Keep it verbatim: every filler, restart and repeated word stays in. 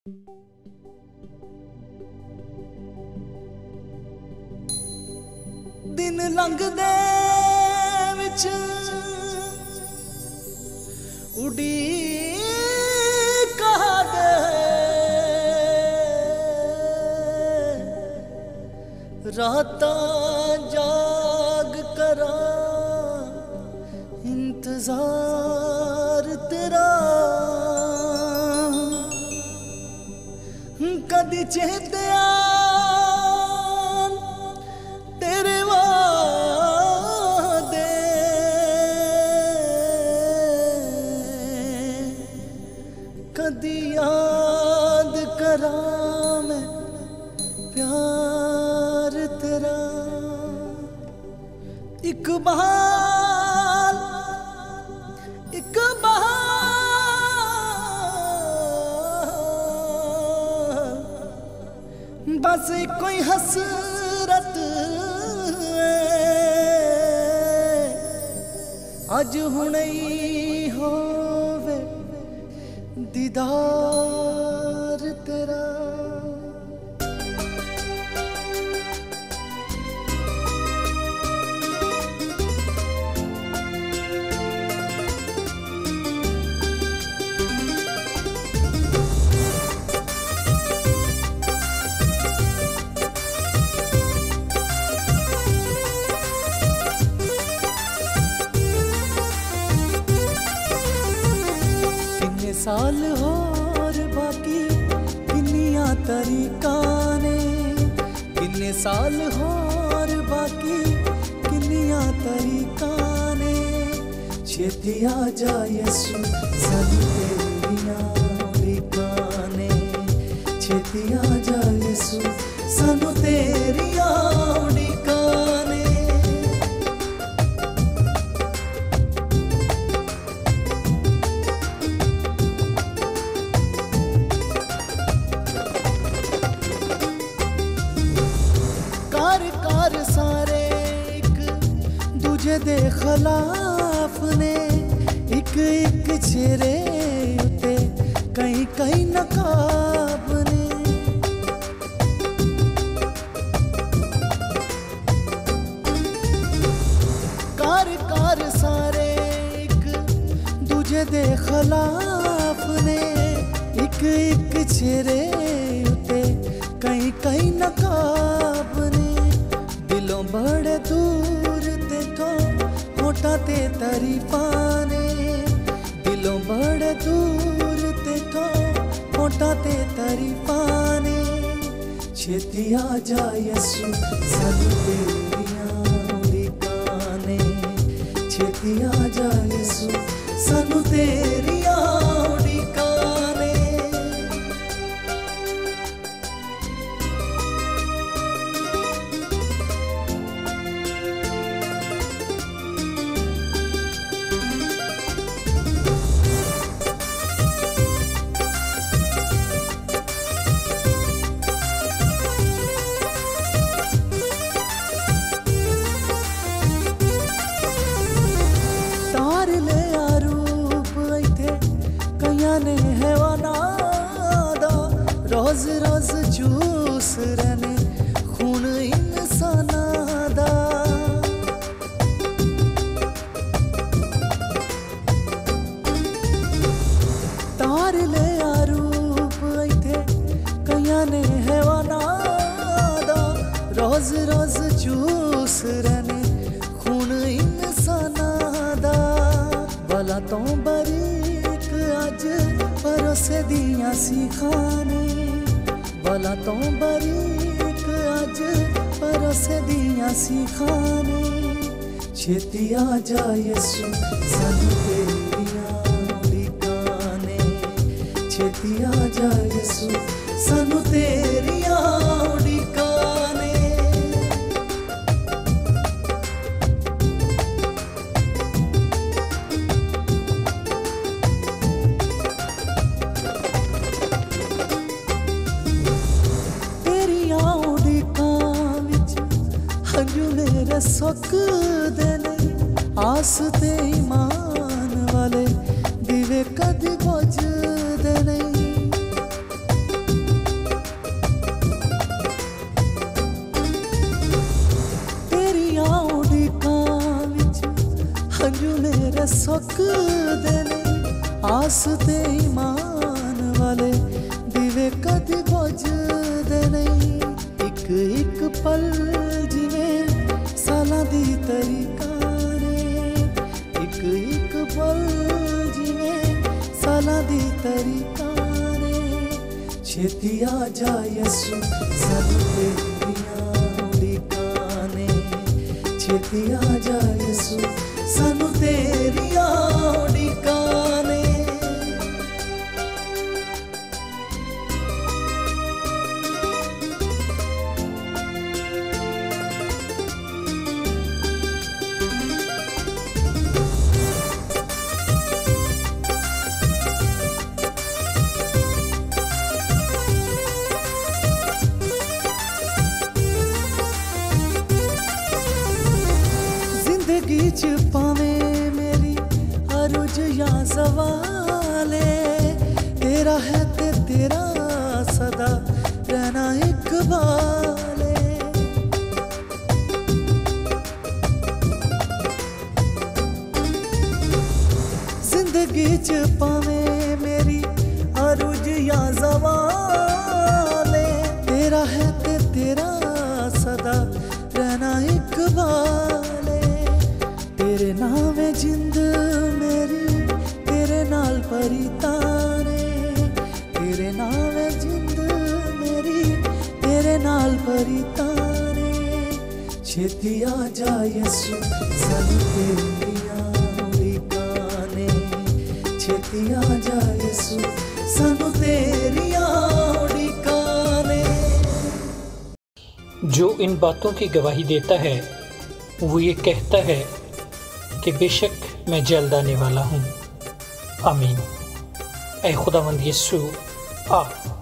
दिन लंघदे विच उड़ीक दे रातां जाग करा इंतजार तेरा कदी चेते तेरे वादे कदी याद करा मैं प्यार तेरा इकबाल इकबाल बस कोई हसरत अज हुणे होवे दीदार तेरा। साल होर बाकी किन्निया तरीका ने किन्ने साल होर बाकी किन्निया तरीका ने छेती आ जा यसु सानू तेरियां उड़ीकां ने छेती आ जा यसु सानू तेरियां उड़ीकां ने। सारे एक दूजे दे खिलाफ ने एक एक चेहरे उते कई कई नकाब ने कार कार सारे एक दूजे दे खिलाफ ने एक एक चेहरे उते कई कई नकाब ने दिलों बड़े दूर देखो होठा ते तारीफां ने दिलों बड़े दूर देखो होठा ते तारीफां ने छेती आ जा यसु सानू तेरियां उड़ीकां ने छेती आ जा यसु सानू तेरियां उड़ीकां ने। ने हैवाना रोज रोज जूस रहने खून इंसाना दा तार ले रूप इथे कया ने हैवाना रोज रोज जूस रहने खून इंसाना दा भला तो बरी अज परोसे दियां सीखाने भला तो बरीक अज परोसे दियां सीखाने छेती आ जा यसु सानू तेरियां उड़ीकां ने छेती आ जा यसु सानू तेरियां उड़ीकां ने। सुख देने आस ते ईमान वाले दिवे कदी बुझदे नहीं मेरे सुखदे ने आस ते ईमान वाले दिवे कदी बुझदे नहीं। एक एक पल जिवें सालां दी तरीका ने, एक एक पल जिवें सालां दी तरीका ने। छेती आ जा यसू सानू तेरियां उड़ीकां ने, छेती आ जा यसू सानू तेरियां उड़ीकां ने। जिंदगी च पावें मेरी अरुज या सवाले, तेरा है ते तेरा सदा रहना इकबाले। जिंदगी च पावें मेरी अरुज या सवाले, तेरा है ते तेरा सदा रहना इकबाले। तेरे नाम है जिंद मेरी तेरे नाल परी तारे, तेरे नाम है जिंद मेरी तेरे नाल परी तारे। छेती आ जा यसू सानू तेरियां उड़ीकां ने, छेती आ जा यसू सानू तेरियां उड़ीकां ने। जो इन बातों की गवाही देता है वो ये कहता है कि बेशक मैं जल्द आने वाला हूँ। आमीन। ऐ खुदावंद यीशु आ